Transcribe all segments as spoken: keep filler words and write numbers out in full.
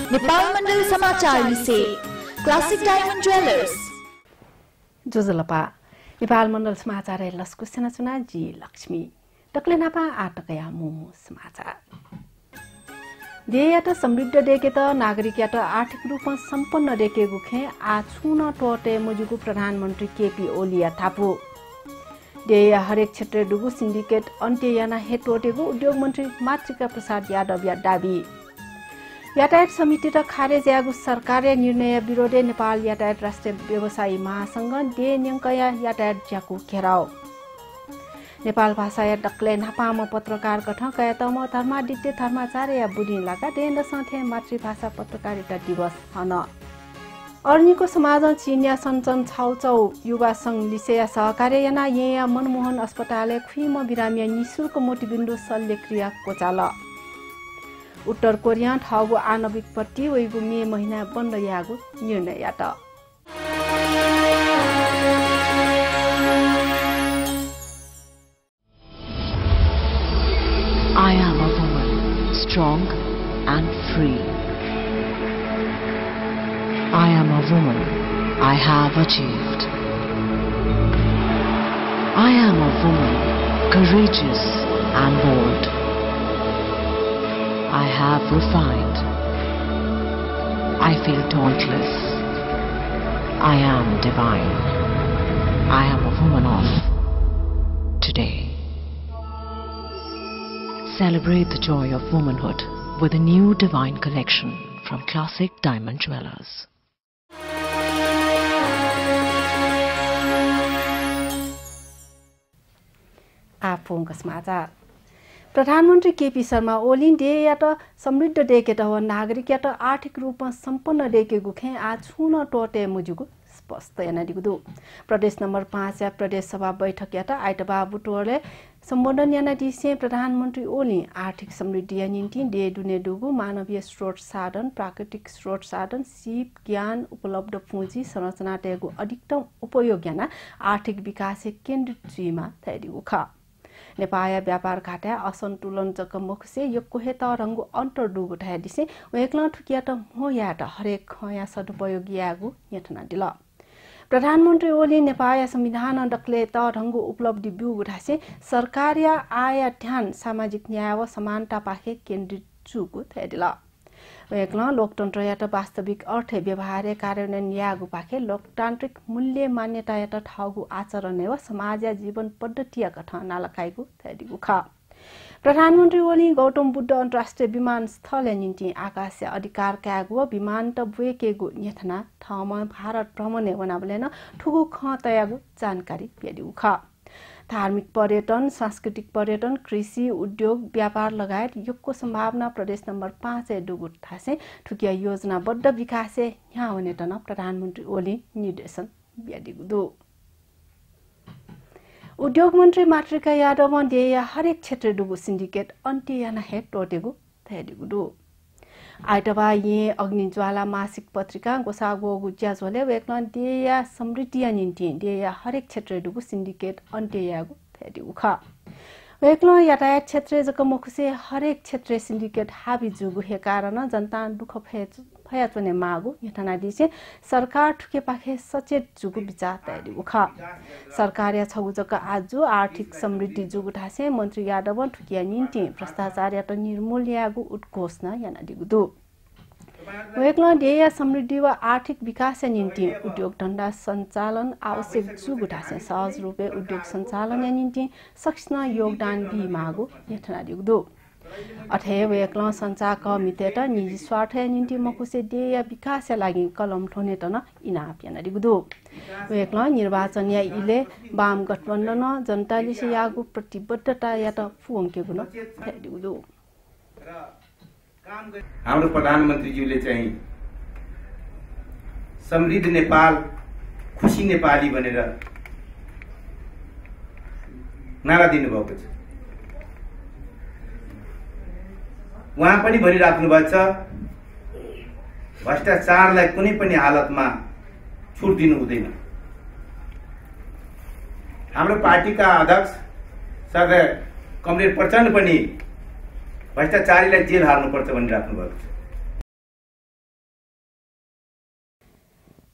नेपाल मण्डल समाचार लिसे classic diamond jewellers जोजलपा नेपाल मण्डल समाचार लस्कु सेनाचुना जी लक्ष्मी टक्ले नापा आटकया मु समाचार देयात समृद्ध डेके त नागरिक यात आर्थिक रूपमा सम्पन्न डेके गुखे आ छुन टोटे मुजुगु प्रधानमन्त्री केपी ओली थापु देया हरेक क्षेत्र डुगु सिन्डिकेट अन्त्य याना हेटोटेगु उद्योग मन्त्री मातृका प्रसाद यादव या दाबी यातायात समिति र खारेज यागु सरकारले निर्णय विरोधे नेपाल यातायात राष्ट्रिय व्यवसायी महासंघ दे न्यङ्कया यातायात ज्याकु घेराउ नेपाल भाषा या डक्ले नापाम पत्रकार गठन कयातम धर्मादित्य धर्माचार्य या बुदिन लागा देन सन्थे मातृभाषा पत्रकारिता दिवस हन अर्नीको समाज चिन्या सञ्चन छाउचौ युवा संघ लिसेया सहकार्य याना या मनमोहन अस्पताल खुइम बिरामिया निशुल्क मोटिबिन्दु शल्य क्रिया कोचाल उत्तर कोरिया ठाउको आणविक पट्टी वैगु मे महिना बन्द यागु निर्णय यात I am a woman, strong and free. I am a woman, I have achieved. I am a woman, courageous and bold. I have refined. I feel dauntless. I am divine. I am a woman of today. Celebrate the joy of womanhood with a new divine collection from Classic Diamond Jewelers. आफोंग समाचार प्रधानमन्त्री केपी शर्मा ओली देयात समृद्ध decade हो नागरिक यात आर्थिक रूपमा सम्पन्न डेके गुखे आ छुन टोटे मुजुगु स्पष्ट यानादिगु प्रदेश नम्बर पाँच या प्रदेश सभा बैठक यात आइतबा बुटोले सम्बोधन याना दिसे प्रधानमन्त्री ओली आर्थिक समृद्धि निम्ति दे दुने दुगु मानवीय स्रोत साधन प्राकृतिक स्रोत साधन सिप ज्ञान उपलब्ध पुँजी संरचना तेगु अधिकतम उपयोग याना आर्थिक विकास केन्द्रित चीमा थैदिगु ख नेपाल व्यापार घाटा असन्तुलन जक मुखसे यो कोहे त रंगु अन्तर दुगु थाय दिसे वेक्ला ठुकिया त हो या त हरेक खया सदुपयोग यागु यथना दिल प्रधानमन्त्री ओली नेपाल संविधान डक्ले त रंगु उपलब्धि बिउ उठासे सरकार या आय ध्यान सामाजिक न्याय व समानता पाखे केन्द्रित चुगु थाय दिल वेक्ला लोकतन्त्र या त वास्तविक अर्थ व्यवहार कार्यान्वयन यागु पाखे लोकतान्त्रिक मूल्य मान्यता या त ठाउगु आचरण व समाज या जीवन पद्धति या कथा नालकाइगु थैदिगु ख प्रधानमन्त्री ओली गौतम बुद्ध अन्तर्राष्ट्रिय विमानस्थल निम्ति आकाश अधिकार क्यागु विमान त बुएकेगु यथना ठाउँमा भारत भ्रमण वनाबलेन ठुगु ख तयागु जानकारी दिदिगु ख धार्मिक पर्यटन सांस्कृतिक पर्यटन कृषि उद्योग व्यापार लगायत योगको सम्भावना प्रदेश नम्बर पाँच डुगु थासे ठुकिया योजनाबद्ध विकास यहाँ हुने तन प्रधानमन्त्री ओली निर्देशन दिदिगु दो उद्योग मन्त्री मातृका यादव देया हरेक क्षेत्र डुगु सिन्डिकेट अन्त्य याना हेड टोटेगु थैदिगु दो आइतबा ये अग्निज्वाला मासिक पत्रिका गोसागो गुज्या झोले वेक्न देया समृद्धि निम्ति देया हरेक क्षेत्र डुगु सिन्डिकेट अन्त्य यागु थैदिगु ख वेक्न यातायात क्षेत्र जक मुखसे हरेक क्षेत्र सिन्डिकेट हाबी जुगु हे कारण जनता दुख फेच फयाचने मागु यथना दिसे सरकार ठुके पाखे सचेत जुगु विचार तयारिगु ख सरकार या छगु जक आजु आर्थिक समृद्धि जुगु ठासे मन्त्री यादव ठुकिया निम्ति भ्रष्टाचार या त निर्मूल यागु उद्घोषणा याना दिगु दु वेक्न देया समृद्धि व आर्थिक विकास निम्ति उद्योग धन्दा सञ्चालन आवश्यक जुगु ठासे सहज रूपे उद्योग सञ्चालन या निम्ति सक्ष्ण योगदान बि मागु यथना दिगु दु अथे वेक्ल संचार कमिटे त निजी स्वार्थ निम्ति मकुसे देय विकास लागि कलम ठोने तन इनाप याना दिगु वेक्ल निर्वाचन या इले वाम गठबन्धन जनताले से यागु प्रतिबद्धता या त फुंके गुन दिगु हाम्रो प्रधानमन्त्रीज्यूले चाहिँ समृद्ध नेपाल खुशी नेपाली भनेर नारा दिनुभएको छ उहाँ पनि भनिराख्नु भएको छ भ्रष्टाचारलाई कुनै पनि हालतमा छुट दिनु हुँदैन हाम्रो पार्टीका अध्यक्ष सरदार कमरेड प्रचण्ड पनि भ्रष्टाचारीलाई जेल हाल्नुपर्छ भनिराख्नु भएको छ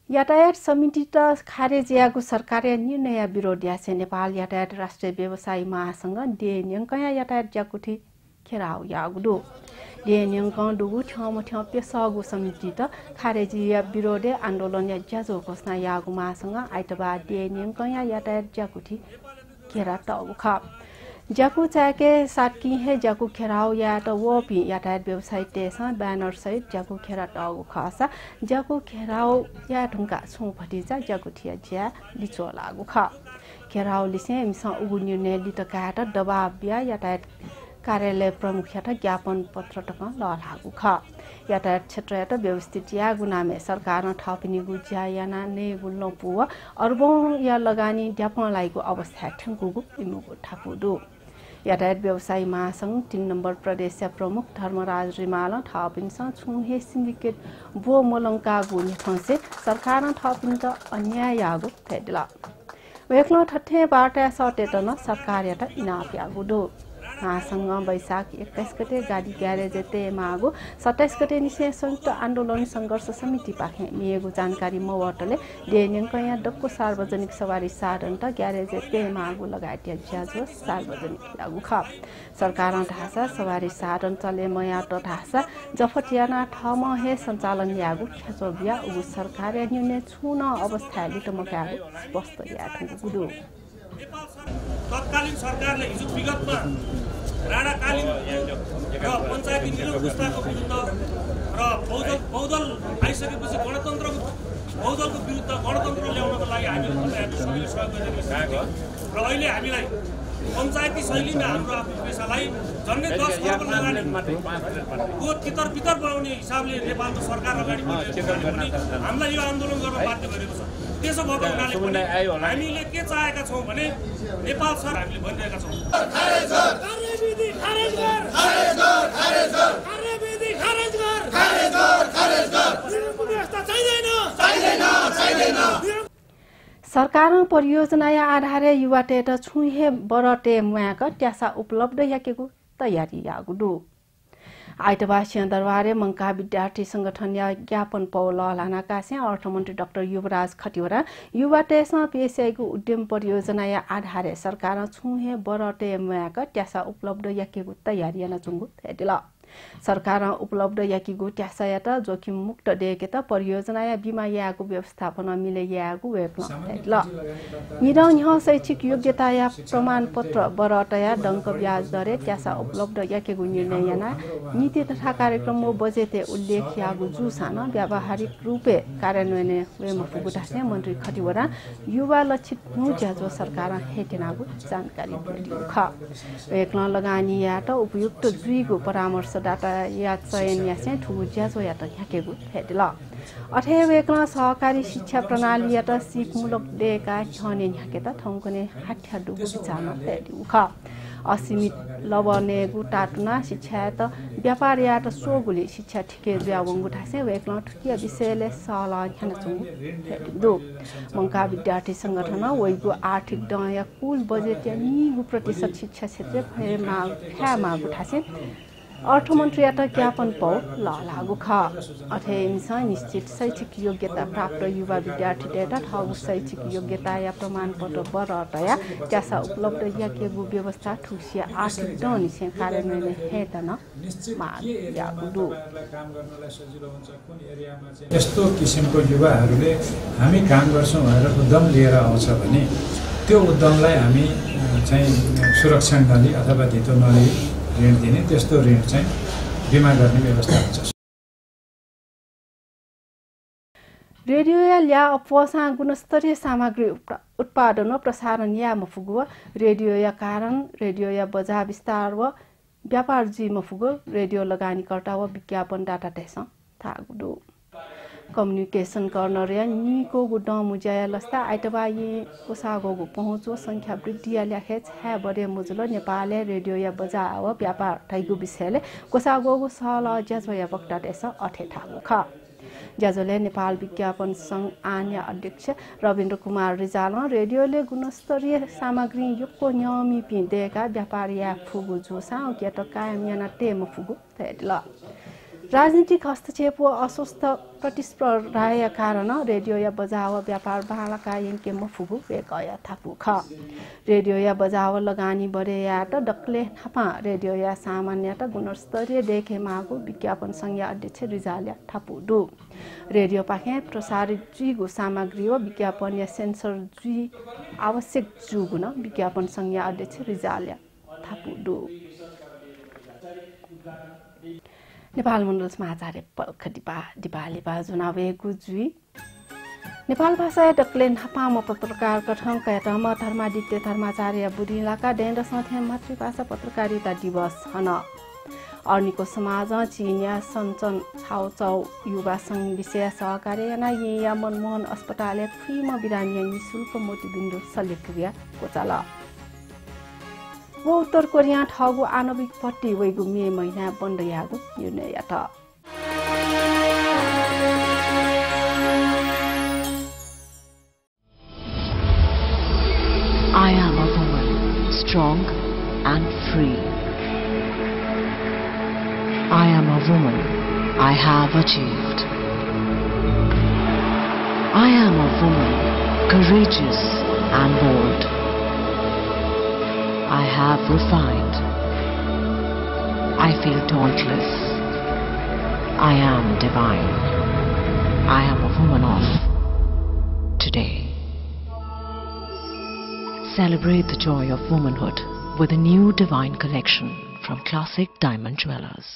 यातायात समिति त खारेजियाको सरकारी निर्णय विरोध यासे नेपाल यातायात राष्ट्रिय व्यवसायी महासंघ डेन्यङकया यातायात ज्याकुठी खेराउ यागुडो डेन्यङक डुगु ठ्याउम ठ्याउ पेसगु समिति त खारेजिया विरोधे आन्दोलन या ज्याजो घोषणा यागु महासंघ आइतबार डेन्यङकया यातायात ज्याकुठी खेरा टौख ज्याकु चाके सातकी हे ज्याकु खेराउ या त वपि यातायात व्यवसाय टेसा ब्यानर सहित ज्याकु खेरा टगु खसा ज्याकु खेराउ या ढुंगा छु भटिजा ज्याकु थिया ज्या बिचो लागु ख खेराउ लिसे मिसा उगु निर्णय लित काट दबाब बिया यातायात कार्यालय प्रमुख यात ज्ञापन पत्र टक ल लागु ख यातायात क्षेत्र यात व्यवस्थित या गुनामे सरकार थपिनी गुज्या याना ने गुल्लो पुव अर्बौं या लगानी ज्ञापन लागु अवस्था ठंगुगु इमुगु ठाकुदु यातायात व्यवसायी महासंघ तीन नम्बर प्रदेश प्रमुख धर्मराज रिमाल थपिनसँग छुहे सिन्डिकेट बो मोलंका गुनि फंसे सरकार थपिन त अन्याय यागु थेडला वेक्लो ठठे बाटा सटेतन सरकार यात इनाफ यागुदो महासंघ वैशाख एक्काइस गते गाडी ग्यारेज ते मागो सत्ताइस गते निसे संयुक्त आन्दोलन संघर्ष समिति पाखे मिएको जानकारी मवटले डेन्यङक यहाँ डक्को सार्वजनिक सवारी साधन त ग्यारेज ते मागो लगायत ज्याजो सार्वजनिक लागु ख सरकार ढासा सवारी साधन चले मया त ढासा जफटियाना ठम हे सञ्चालन यागु खेचो बिया उगु सरकार निर्णय छुन अवस्था लिटमकागु स्पष्ट याठु गुडु तत्कालीन सरकारले हिजो विगतमा राणाकालीन र पञ्चायती निरोध पुस्ताको विरुद्ध र बहुदल बहुदल आइसकेपछि गणतन्त्रको बहुदलको विरुद्ध गणतन्त्र ल्याउनको लागि हामीले सबैले सहयोग गरिरहेको र अहिले हामीलाई पञ्चायती शैलीमा हाम्रो आफ्नो पेसालाई झन्डै दस खर्ब लगानी को तितर पितर बनाउने हिसाबले नेपालको सरकार अगाडि बढेको हामीलाई यो आन्दोलन गर्न बाध्य गरेको छ त्यसो भएको हुनाले पनि हामीले के चाहेका छौं भने नेपाल सरकार हामीले भनिरहेका छौं खारेज गर कार्यविधि खारेज गर खारेज गर खारेज गर कार्यविधि खारेज गर खारेज गर खारेज गर व्यवस्था चाहिदैन चाहिदैन चाहिदैन सरकार परियोजना या आधारे युवा टेट छुहे बरटे मुयाक ट्यासा उपलब्ध याकेको तयारी यागुडु आइतबार सिंहदरबारे मंका विद्यार्थी संगठन या ज्ञापन पौल लानाका से अर्थमन्त्री डाक्टर युवराज खटिवरा युवा टेसमा पेसाइको उद्यम परियोजना या आधारे सरकार छुहे बरटे मुयाक ट्यासा उपलब्ध याकेको तयारी याना चुंगु थेदिला सरकार उपलब्ध याकीगु ट्यासायात जोखिम मुक्त देके त परियोजना या बीमा याको व्यवस्थापन मिले याको वेक्ल ल निरौ यहाँ शैक्षिक योग्यता या प्रमाण पत्र बरटया डंक ब्याज दरे ट्यासा उपलब्ध याकेगु निर्णय याना नीति तथा कार्यक्रम बजेटे उल्लेख यागु जुसान व्यावहारिक रूपे कार्यान्वयन वेम फुगुटासे मन्त्री खटिवरा युवा लक्षित नुज्याजो सरकार हेटेनागु जानकारी दियो ख वेक्ल लगानी यात उपयुक्त जुइगु परामर्श डाटा या चयन यासे ठुगु ज्याजो यात याकेगु थेदिला अथे वेक्ल सहकारी शिक्षा प्रणाली यात सिपमूलक देका छने याकेता ठौकने हाठ्या डुगु विचारमा थेदिउ ख असीमित लबने गुटाटुना शिक्षा त व्यापार यात सोगुले शिक्षा ठिके ज्यावंगु ठासे वेक्ल ठुकिया विषयले सला ह्यान चुंगु दो मंका विद्यार्थी संगठन वइगु आर्थिक दया कुल बजेट या निगु प्रतिशत शिक्षा क्षेत्र फएमा फ्यामा गुठासे अर्थमन्त्री यात ज्ञापन पौ ल लागु ख अथे इन्सा निश्चित शैक्षिक योग्यता प्राप्त युवा विद्यार्थी डेटा ठगु शैक्षिक योग्यता या प्रमाण पत्र बरटया त्यासा उपलब्ध याकेगु व्यवस्था ठुसिया आर्थिक दनि से कार्यान्वयन हेतन मा यागु काम गर्नलाई सजिलो हुन्छ कुन एरियामा चाहिँ यस्तो किसिमको युवाहरूले हामी काम गर्छौं भनेर उद्यम लिएर आउँछ भने त्यो उद्यमलाई हामी चाहिँ सुरक्षण गर्ने अथवा धितो नलिई ऋण दिने त्यस्तो ऋण चाहिँ बिमा गर्ने व्यवस्था हुन्छ रेडियो या ल्या अपवासा गुणस्तरीय सामग्री उत्पादन र प्रसारण या मफुगु रेडियो या कारण रेडियो या बजार विस्तार व व्यापार जी मफुगु रेडियो लगानीकर्ता व विज्ञापन डाटा टेस थागुडो कम्युनिकेशन कर्नर या निको गुड मुजाया लस्ता आइतबा ये कोसागो पहुँचो संख्या वृद्धि ल्याखे छ बडे मुजुल नेपाल रेडियो या बजार व व्यापार थाइगु विषयले कोसागो सल ज्याजो या वक्ता देश अठे ठागु ख ज्याजोले नेपाल विज्ञापन संघ आन्य अध्यक्ष रविन्द्र कुमार रिजाल रेडियोले गुणस्तरीय सामग्री युक्को नियमी पिँदेका व्यापार या फुगु जोसा के त कायम याना टेम फुगु थेदला राजनीतिक हस्तक्षेप व अस्वस्थ प्रतिस्पर्धाय कारण रेडियो या बजाव व्यापार बालका यंके मफुगु वेकया थापु ख रेडियो या बजाव लगानी बढे यात डक्ले थापा रेडियो या सामान्यत गुणस्तरीय देखे मागु विज्ञापन संघ अध्यक्ष रिजाल्या थापु दु रेडियो पाखे प्रसारित जुगु सामग्री व विज्ञापन या सेन्सर जु आवश्यक जुगुन विज्ञापन संघ अध्यक्ष रिजाल्या थापु दु नेपाल मण्डल समाचार पल्ख दिपा दिपाली बाजुनावे गुजुई नेपाल भाषा डक्लेन हापाम पत्रकार कठङ कयाटम धर्मादित्य धर्माचार्य बुढीलाका डेन्ड सथे मातृभाषा पत्रकारिता दिवस हन अर्निको समाज चिनिया सञ्चन छाउचौ युवा संघ विषय सहकार्य याना या मनमोहन अस्पताल फ्रीमा बिरामी निशुल्क मोतीबिन्दु शल्यक्रिया कोचाला वो उत्तर कोरिया ठगु आणविक पट्टी वैगु मे महिना बन्द यागु निर्णय यात I am a woman, strong and free. I am a woman, I have achieved. I am a woman, courageous and bold. I have refined. I feel dauntless. I am divine. I am a woman of today. Celebrate the joy of womanhood with a new divine collection from Classic Diamond Jewelers.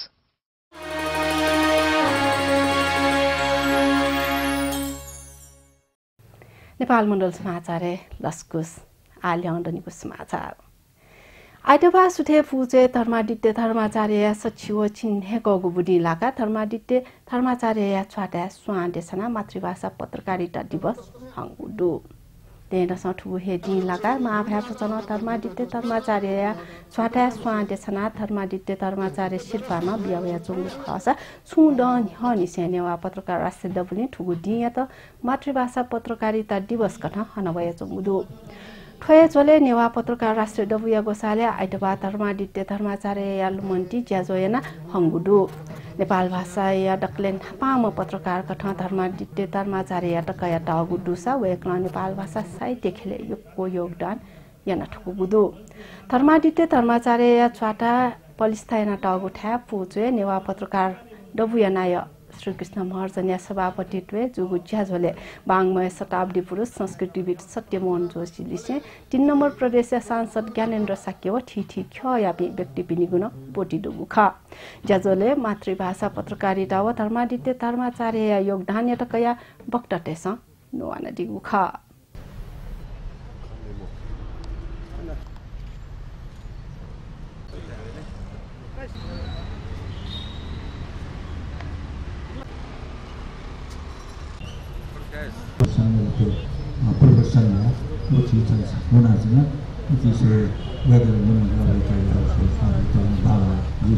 Nepal Mandal समाचार लस्कुस आल्याण्डनीको समाचार आइतबार सुथे फुजे धर्मादित्य धर्माचार्य सचिव चिन्हेको गुबुडी इलाका धर्मादित्य धर्माचार्य छाटा स्वादेशना मातृभाषा पत्रकारिता दिवस हंगुडु तेन सठु Heidi इलाका महाभारतचन धर्मादित्य धर्माचार्य छाटा स्वादेशना धर्मादित्य धर्माचार्य शिल्पामा बियावया चुङु खसा छुड हनि सेनेवा पत्रकार राष्ट्रिय दबुले ठुगु दिया त मातृभाषा पत्रकारिता दिवस कथा हनवया चुङुदु ठोय चले नेवा पत्रकार राष्ट्रिय डबुया गोसाले आइतबार धर्मादित्य धर्माचार्य यालुमन्टी ज्याजोयना हंगुडु नेपाल भाषा या डक्लेन थापाम पत्रकार कथा धर्मादित्य धर्माचार्य या टकया टागुडुसा वेकला नेपाल भाषा साहित्य खेले योगको योगदान याना ठुगुदु धर्मादित्य धर्माचार्य या छाटा पलिस्थायना टागु ठ्याप पुचे नेवा पत्रकार डबुयानाय श्रीकृष्ण महर्जन्या सभापतित्व जुगु ज्याझोले बाङमय शताब्दी पुरुष संस्कृतिविद सत्यमोहन जोशी लिसे तीन नम्बर प्रदेश सांसद ज्ञानेन्द्र साक्य ठिठी ख्यापी व्यक्ति पिनिगुन पोटी दुगुखा ज्याझोले मातृभाषा पत्रकारिता व धर्मादित्य धर्माचार्य योगदान यटकया बक्टटेस नोवाना दिगुखा परिवर्तनमा उचित हुनाजना उचित वेदर बाबा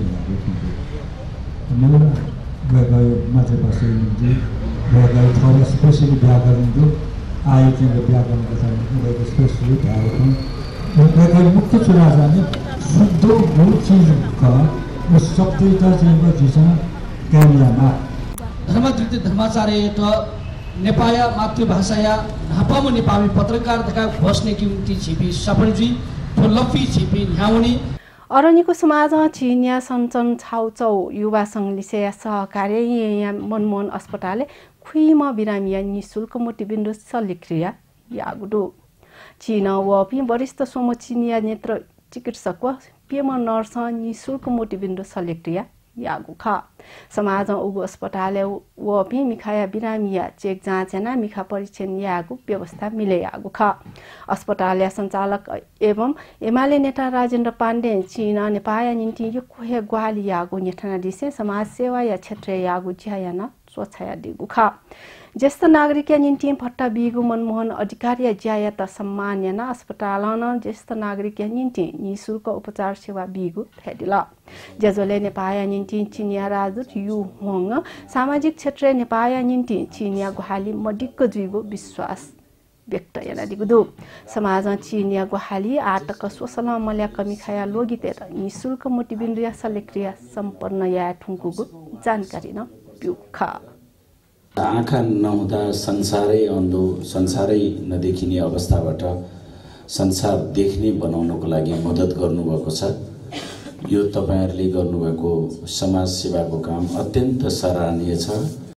जिल्ला वेगाय मातृभाषा वेगाय थोरै स्पेशली व्याकरणको आयो चाहिँ व्याकरण कथा स्पेशली भएको वेगाय मुख्य चुनाव जाने शुद्ध मूल चीज का उस शब्दता चाहिँ जिसमा क्यामियामा धर्मादित्य धर्माचार्य त नेपाया मातृभाषाया हापामु नेपाली पत्रकारिता घोषणे किमती छिपी सफलजी फुलफी छिपी न्याउनी अरनिको समाज चिनिया सञ्चन छाउचौ युवा संघ लिसे सहकार्य या मनमोहन अस्पताल खुइमा बिरामिया निशुल्क मोतीबिन्दु शल्यक्रिया यागुडु चीन वपि वरिष्ठ सोमो चिनिया नेत्र चिकित्सक व पेम नर्स निशुल्क मोतीबिन्दु शल्यक्रिया यागुखा समाज उगु अस्पताल वपि मिखाया बिरामिया चेक जाँचना मिखा परीक्षण यागु व्यवस्था मिले यागुखा अस्पताल सञ्चालक एवं एमाले नेता राजेन्द्र पाण्डे चीन नेपाया निम्ति यो कोहे ग्वाली यागु नेठना दिसे समाज सेवा या क्षेत्र यागु ज्यायाना स्वच्छया दिगुखा ज्येष्ठ नागरिक निम्ति भट्टा बिगु मनमोहन अधिकारी ज्यायता सम्मान याना अस्पतालन ज्येष्ठ नागरिक निम्ति निशुल्क उपचार सेवा बिगु फेदिला ज्याजोले नेपाया निम्ति चिनिया राजदूत यु होङ सामाजिक क्षेत्र नेपाया निम्ति चिनिया गुहाली मडिक्क जुइगु विश्वास व्यक्त याना दिगुदु समाज चिनिया गोहाली आटक सोसल मल्या कमी खाया लोगिते निशुल्क मोटिबिन्द्रिया सलेक्रिया सम्पन्न या ठुङ्कुगु जानकारी न प्युखा आँखा नहुँदा संसारै अन्धो संसारै नदेखिने अवस्थाबाट संसार देख्ने बनाउनको लागि मद्दत गर्नुभएको छ। यो तपाईहरुले गर्नुभएको समाज सेवाको काम अत्यन्त सराहनीय छ।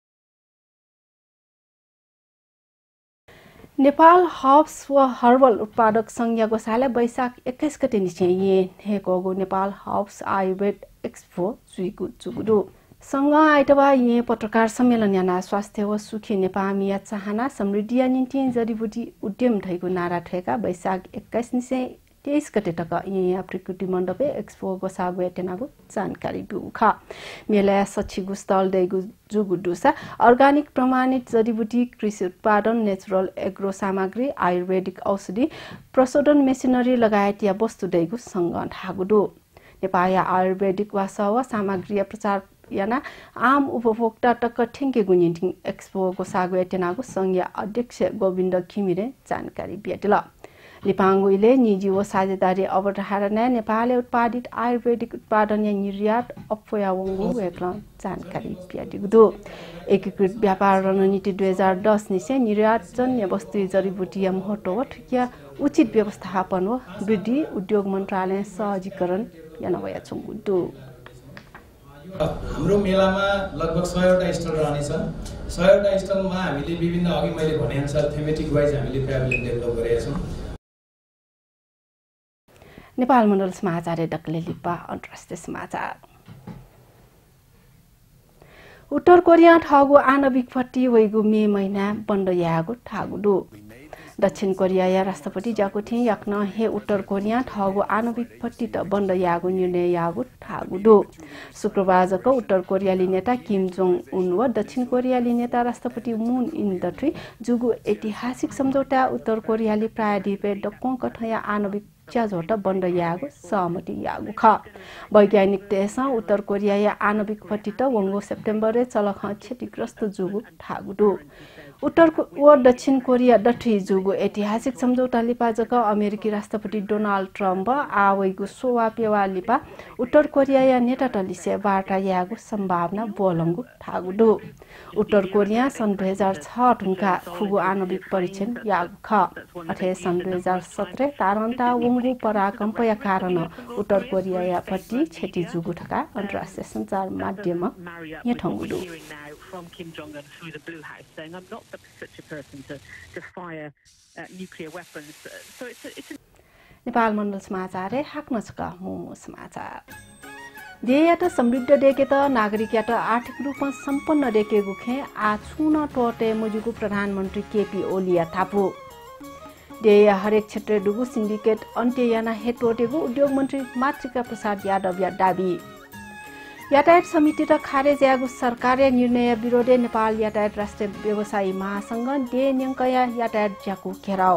नेपाल हर्ब्स व हर्बल उत्पादक संघ गोशाला वैशाख एक्काइस गते निश्चय हेको नेपाल हर्ब्स आयुर्वेद एक्सपो जुइगु जुगुदु संघ आइतबा ये पत्रकार सम्मेलन याना स्वास्थ्य व सुखी नेपामिया चाहना समृद्धि निम्ति जडीबुटी उद्यम थैको नारा ठेका वैशाख एक्काइस निश्चय तेइस गते तक यहाँ प्रकृति मण्डपे एक्सपो गोसागु एटेनागु जानकारी बिउखा मेला सचिगु स्थल दैगु जुगु दुसा अर्गानिक प्रमाणित जडीबुटी कृषि उत्पादन नेचुरल एग्रो सामग्री आयुर्वेदिक औषधि प्रशोधन मेसिनरी लगायत या वस्तु दैगु संग ढागुदु नेपाल आयुर्वेदिक वा सव सामग्री प्रचार याना आम उपभोक्ता टक्क ठिङ्के गुनिन्टिङ एक्सपो गोसागु एटेनागु संघीय अध्यक्ष गोविन्द खिमिरे जानकारी बिएटिल लिपाङ्गुइले निजी व साझेदारी अवधारणा नेपालले उत्पादित आयुर्वेदिक उत्पादन या निर्यात अफयावंगु वेक्ल जानकारी बिएटिगु एकीकृत व्यापार रणनीति दुई हजार दस निसे निर्यात जन्य वस्तु जडीबुटी महत्व ठिकिया उचित व्यवस्थापन व वृद्धि उद्योग मन्त्रालय सहजीकरण यानवया छुङ्गु हाम्रो मेलामा लगभग सयवटा स्टल रहनेछ। सयवटा स्टलमा हामीले विभिन्न अघि मैले भने अनुसार थेमेटिक वाइज हामीले प्याभिलियन डेभलप गरेका छौं। नेपाल मण्डल समाचार डक्ले लिपा अन्तर्राष्ट्रिय समाचार उत्तर कोरिया ठगु आणविक भट्टी वैगु मे महिना बन्द यागु ठागुदु दक्षिण कोरिया राष्ट्रपति जाकुथि याक्न हे उत्तर कोरिया ठगु आणविक भट्टी त बन्द यागु निर्णय यागु ठागुदु शुक्रबारको उत्तर कोरियाली नेता किम जोङ उन व दक्षिण कोरियाली नेता राष्ट्रपति मुन इन दथ्री जुगु ऐतिहासिक सम्झौता उत्तर कोरियाली प्रायद्वीपे डक्कों कठया आणविक च्याझोट बन्द यागु सहमति यागु ख वैज्ञानिक देश उत्तर कोरिया आणविक भट्टी त वंगो सेप्टेम्बर चलख क्षतिग्रस्त जुगु ठागुदु उत्तर व दक्षिण कोरिया डठी जुगु ऐतिहासिक सम्झौता लिपाजक अमेरिकी राष्ट्रपति डोनाल्ड ट्रम्प आवैगु सोवा पेवा लिपा उत्तर कोरिया नेता टलिसे वार्ता यागु सम्भावना बोलंगु ठागुदु उत्तर कोरिया सन् दुई हजार छ ढुङ्गा खुगु आणविक परीक्षण यागु ख अथे सन् दुई हजार सत्र तारन्ता वंगु पराकम्पया कारण उत्तर कोरिया पट्टी क्षति जुगु ठका अन्तर्राष्ट्रिय सञ्चार माध्यम यठंगुदु from Kim Jong Un through the Blue House, saying I'm not such a person to, to fire uh, nuclear weapons. Uh, so it's a, it's a... Nepal Mandal समाचार हाक्न छका मोमो समाचार देयात समृद्ध देके त नागरिक यात आर्थिक रूपमा सम्पन्न देके गुखे आ छुन टोटे मुजुगु प्रधानमन्त्री केपी ओली थापु देय हरेक क्षेत्र डुगु सिन्डिकेट अन्त्य याना हेटोटेगु उद्योग मन्त्री मातृका प्रसाद यादव या दाबी यातायात समिति र खारेज यागु सरकारले निर्णय विरोधे नेपाल यातायात राष्ट्रिय व्यवसायी महासंघ दे न्यङ्कया यातायात ज्याकु घेराउ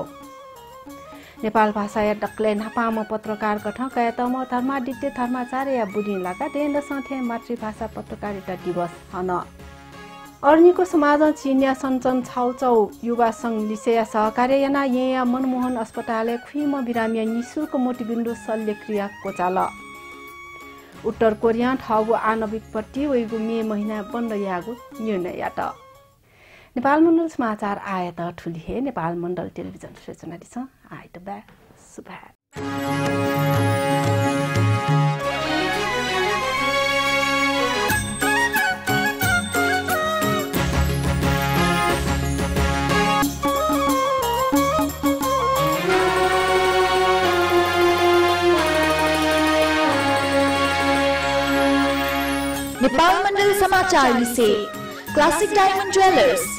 नेपाल भाषा या डक्ले नापाम पत्रकार गठन कयातम धर्मादित्य धर्माचार्य या बुदिन लागा देन सथे मातृभाषा पत्रकारिता दिवस हन अर्नीको समाज चिनिया सञ्चन छाउचौ युवा संघ लिसेया सहकार्य याना या मनमोहन अस्पताल खुइम बिरामिया निशुल्क मोटिबिन्दु शल्यक्रिया कोचाल उत्तर कोरिया ठगु आणविक भट्टी वैगु मे महिना बन्द यागु निर्णय यात नेपाल मण्डल समाचार आयत ठुली हे नेपाल मण्डल टेलिभिजन सूचना दिस आयत बा सुभा नेपाल मण्डल समाचार से क्लासिक डायमंड ज्वेलर्स